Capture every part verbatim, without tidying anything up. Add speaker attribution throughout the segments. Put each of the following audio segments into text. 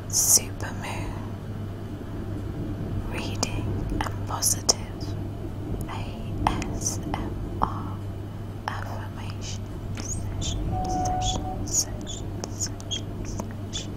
Speaker 1: supermoon reading and positive A S M R affirmation session, session, session, session, session.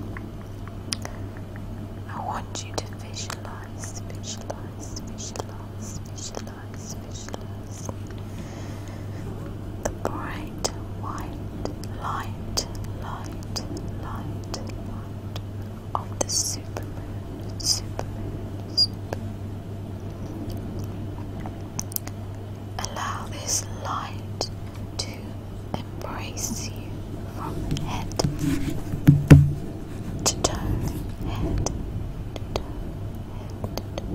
Speaker 1: I want you to visualize, visualize, visualize, visualize, visualize the bright white light, light, light, light of the supermoon, supermoon, supermoon. Allow this light to embrace you from head to toe, head to toe, head to toe.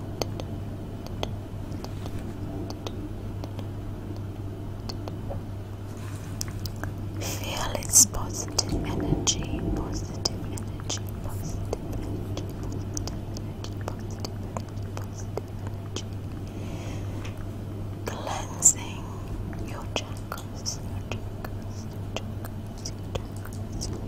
Speaker 1: Feel its positive energy, positive energy, positive energy, positive energy, positive energy, positive energy. Cleansing your chakras, your chakras, your chakras, your chakras, your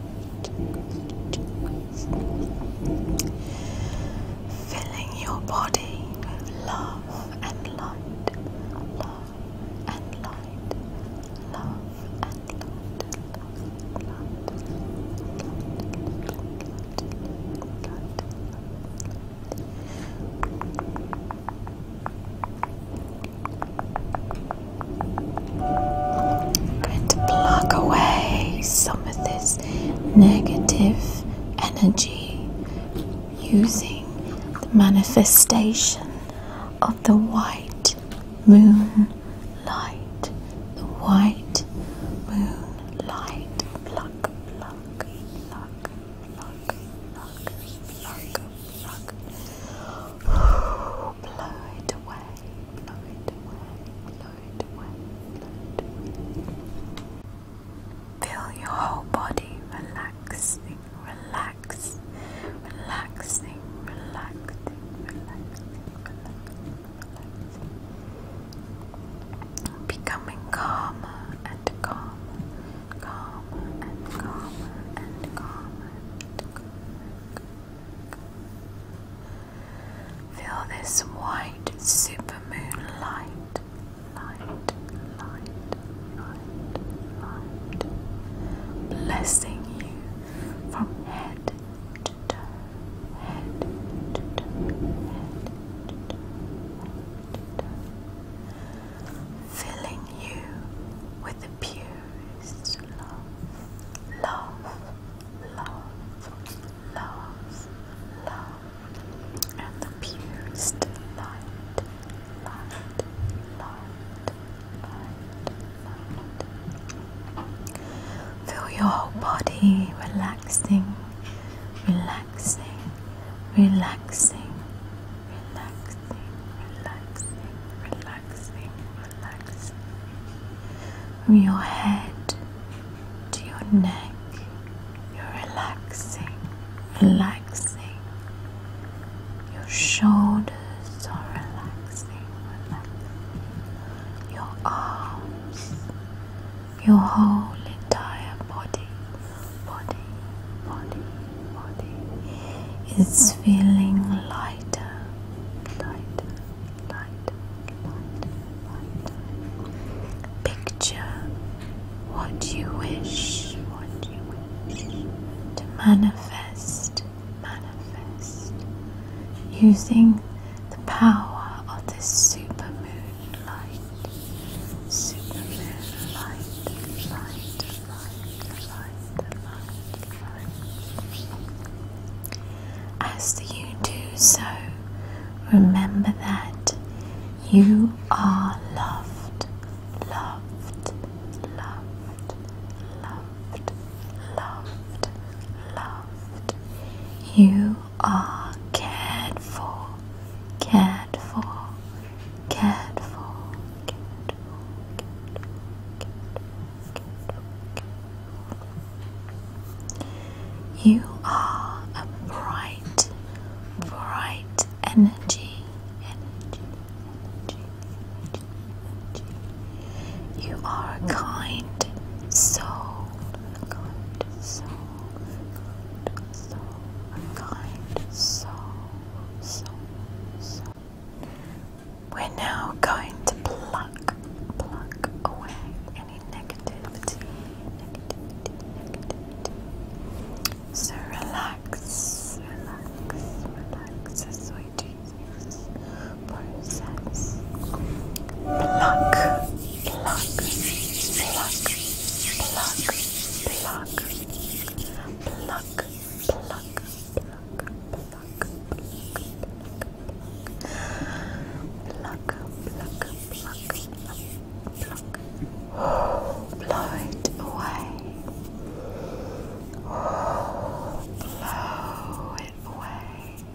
Speaker 1: chakras, your chakras. Filling your body with love and light, love and light, love and light, love, light, going to plug away some of this negative energy using the manifestation of the white moon light, the white moon light. Plug, plug, plug, plug, plug, plug, plug. Blow it away, blow it away, blow it away, blow it away. Feel your whole body relaxing, relax, relaxing, relaxing, relaxing, relaxing, relaxing. Becoming calmer and calmer, calmer and calmer and calmer and calmer. Feel this white supermoon light, light, light, light, light, blessing you from head to toe, head to toe, head to toe, head to toe. Filling you with the purest love, love, love, love, love, and the purest light, light, light, light, light. Feel your whole body relaxing, relaxing, relaxing, relaxing, relaxing, relaxing, relaxing. From your head to your neck, you're relaxing, relaxing. Your shoulders are relaxing, relaxing. Your arms, your whole entire body, body, body, body is feeling lighter, lighter, lighter, lighter, lighter. Picture what you wish, what you wish to manifest, manifest, using the power of this supermoon light, supermoon light, light, light, light, light, light. As you do so, remember that you are loved, loved, loved, loved, loved, loved. You are cared for, cared for, cared for, cared for, cared for, cared for. You are a bright, bright energy, energy, energy, energy, energy. You are a kind soul, a kind soul, a kind soul. pluck, pluck, pluck, pluck, pluck, pluck, pluck, pluck, blow it away, blow it away,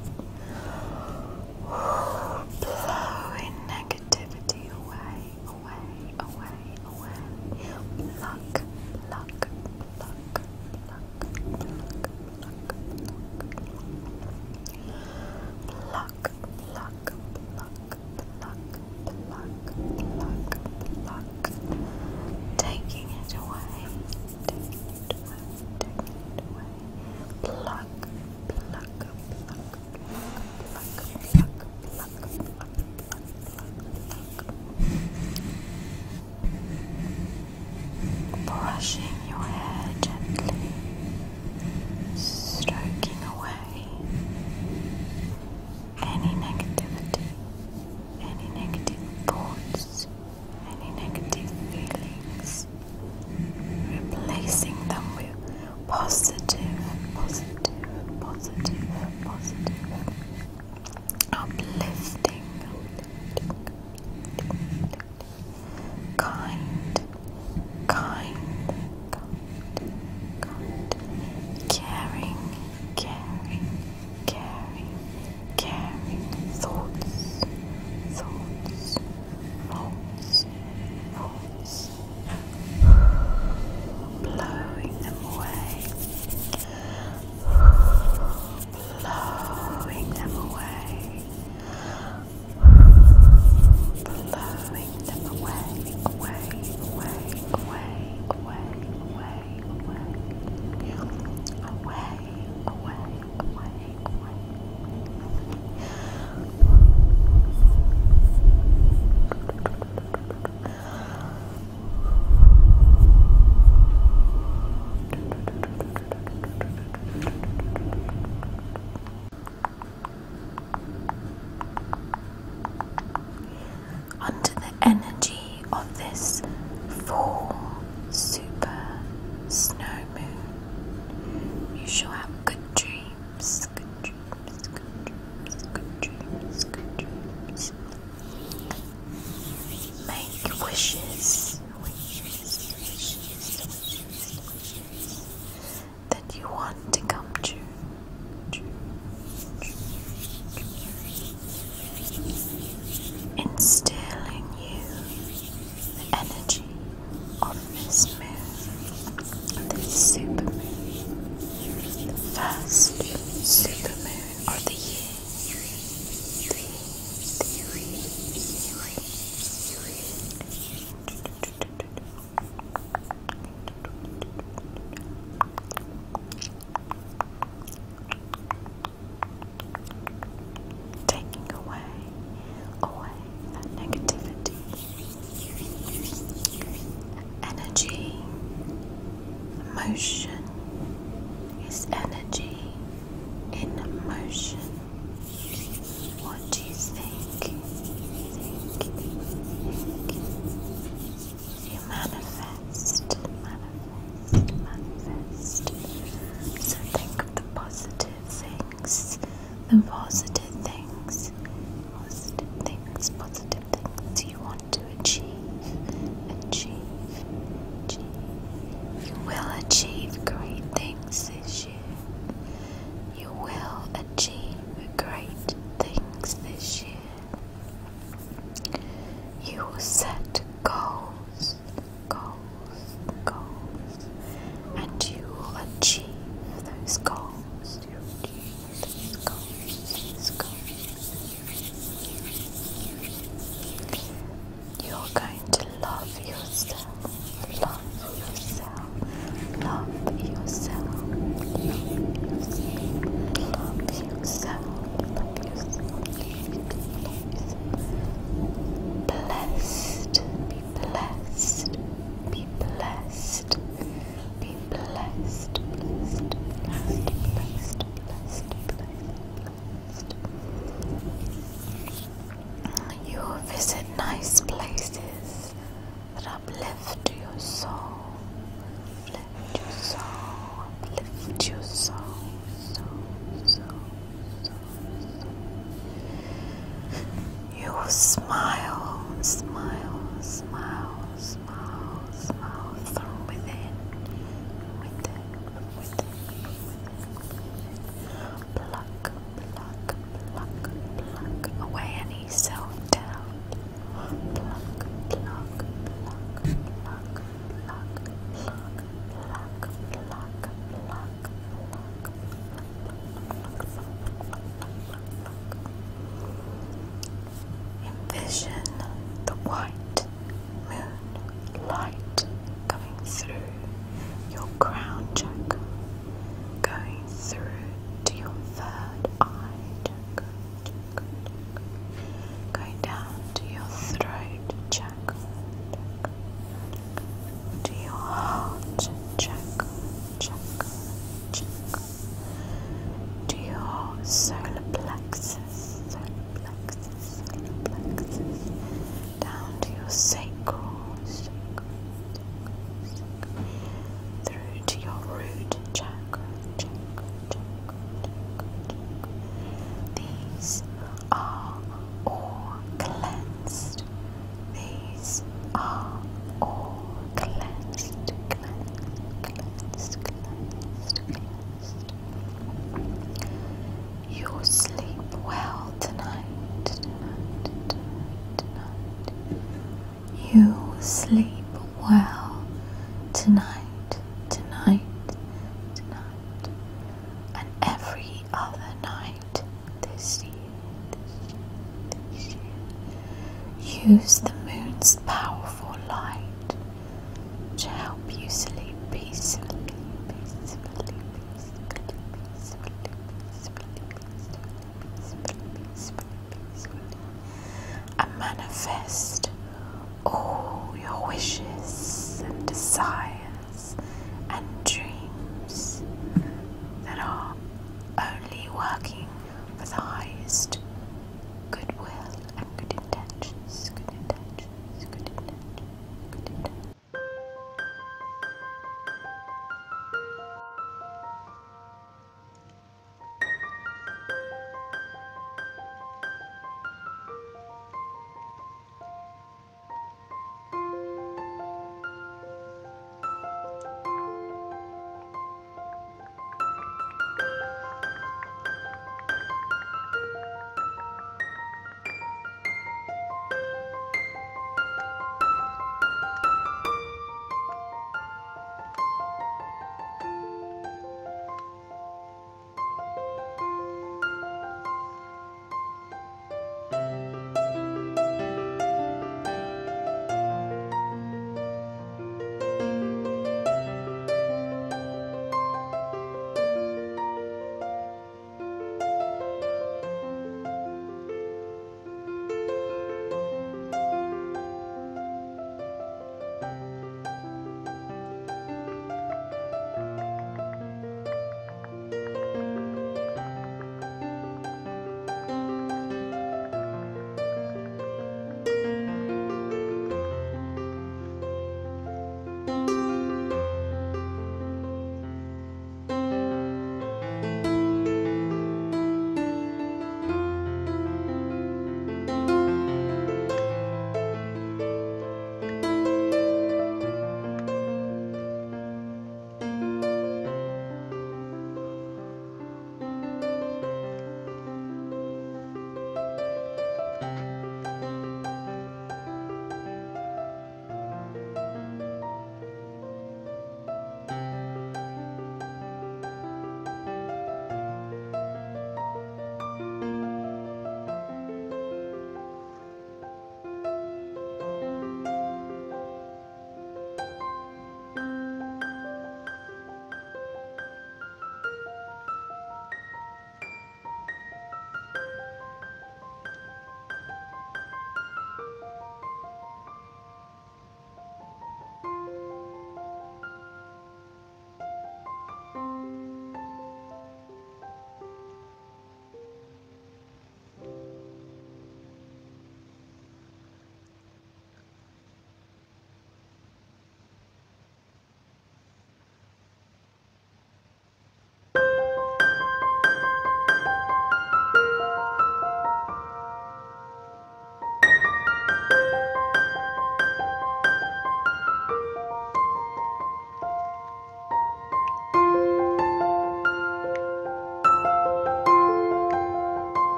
Speaker 1: blowing negativity away, away, away, away, pluck, pluck, pluck, pluck, pluck, pluck, pluck, pluck, pluck, pluck, pluck, taking it away, taking it away, taking it away, pluck, pluck, pluck, pluck, pluck, pluck, pluck, pluck, brushing your hair gently, stroking away any negativity, any negative thoughts, any negative feelings, replacing them with positive, positive, positive, positive, uplifting, kind, kind, kind, kind, caring, caring, caring, caring, thoughts, thoughts, thoughts, thoughts, blowing them away, blowing them away, blowing them away, away, away, away, away, away, away, away, away, away, away. Under the energy of this full super snow moon, you shall have good dreams, good dreams, good dreams, good dreams, good dreams. Make wishes, wishes, wishes, wishes, wishes that you want to come true. Instill in you the energy of this moon, this super moon, the first super moon of the year, the taking away, away that negativity, energy, emotion is energy in motion. What do you think? Think, think. You manifest, manifest, manifest. So think of the positive things, the positive things, positive things, positive things you want to achieve, achieve, achieve. You will achieve great things this year. You will achieve great things this year. You will set goals, goals, goals, and you will achieve those goals. You will achieve those goals, those goals. You're going to love yourself, love yourself, love yourself, love yourself, love yourself, love yourself. Blessed, be blessed, be blessed, be blessed, blessed, blessed, blessed, blessed, blessed. You will visit nice places that uplift your soul, uplift your cleansed, cleansed, cleansed. You'll sleep well tonight, tonight, tonight, tonight. You'll sleep well tonight, tonight, tonight, and every other night this year, this year, this year. Use the moon's powerful light to help you sleep peacefully, peacefully, peacefully, peacefully, peacefully, peacefully, peacefully, peacefully, and manifest all your wishes and desires and dreams that are only working for the highest